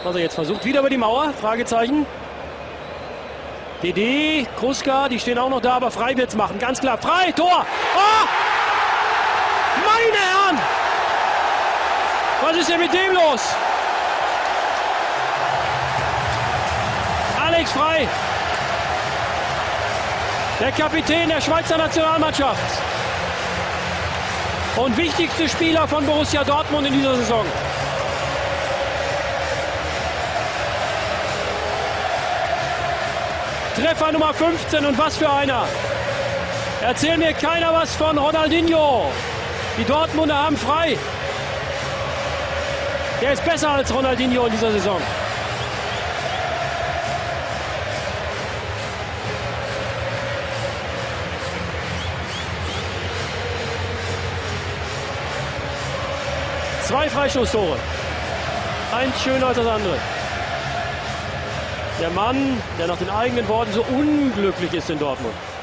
Was er jetzt versucht. Wieder über die Mauer. Fragezeichen. DD, Kruska, die stehen auch noch da, aber Frei wird's machen. Ganz klar. Frei, Tor! Oh! Meine Herren! Was ist denn mit dem los? Alex Frei. Der Kapitän der Schweizer Nationalmannschaft. Und wichtigste Spieler von Borussia Dortmund in dieser Saison. Treffer Nummer 15 und was für einer. Erzähl mir keiner was von Ronaldinho. Die Dortmunder haben Frei. Der ist besser als Ronaldinho in dieser Saison. Zwei Freistoßtore. Eins schöner als das andere. Der Mann, der nach den eigenen Worten so unglücklich ist in Dortmund.